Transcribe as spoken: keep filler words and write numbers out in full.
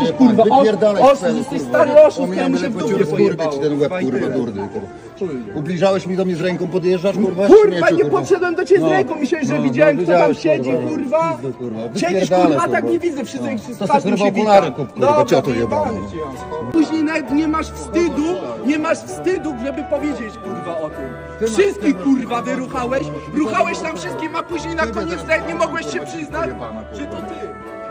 jesteś, kurwa, osób, jesteś stary oszust, ja muszę w dupie pojebało. Ten łeb, kurwa, durny, kurwa. Ubliżałeś mi do mnie z ręką, podjeżdżasz, kurwa? Kurwa, nie podszedłem do ciebie z ręką, myślałem, że widziałem, kto tam siedzi, kurwa. Siedzisz, kurwa, tak nie widzę, wszyscy z każdym się witam. Dobra, wyjebany ci. Później nawet nie masz wstydu, nie masz wstydu, żeby powiedzieć, kurwa, o tym. Wszystkich, kurwa, wyruchałeś, ruchałeś tam wszystkim, a później na koniec nawet nie mogłeś się przyznać, że to ty.